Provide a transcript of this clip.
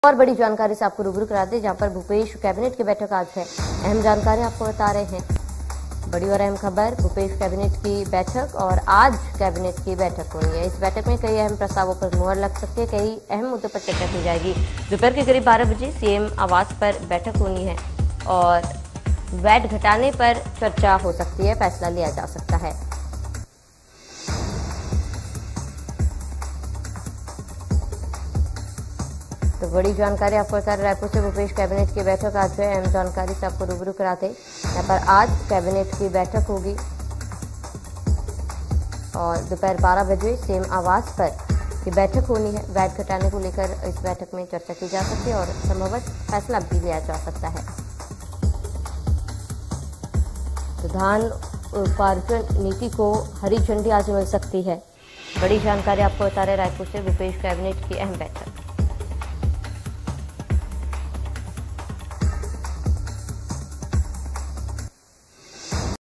और बड़ी जानकारी से आपको रूबरू करा दें, जहां पर भूपेश कैबिनेट की बैठक आज है। अहम जानकारी आपको बता रहे हैं। बड़ी और अहम खबर, भूपेश कैबिनेट की बैठक और आज कैबिनेट की बैठक हुई है। इस बैठक में कई अहम प्रस्तावों पर मुहर लग सकती है, कई अहम मुद्दों पर चर्चा की जाएगी। दोपहर के करीब 12 बजे सीएम आवास पर बैठक होनी है और वैट घटाने पर चर्चा हो सकती है, फैसला लिया जा सकता है। तो बड़ी जानकारी आपको बता रहे, रायपुर से भूपेश कैबिनेट की बैठक आज है। अहम जानकारी से आपको रूबरू कराते, यहाँ पर आज कैबिनेट की बैठक होगी और दोपहर 12 बजे सीएम आवास पर की बैठक होनी है। वैट घटाने को लेकर इस बैठक में चर्चा की जा सकती है और संभवतः फैसला भी लिया जा सकता है। तो धान उपार्जन नीति को हरी झंडी आज मिल सकती है। बड़ी जानकारी आपको बता रहे, रायपुर से भूपेश कैबिनेट की अहम बैठक।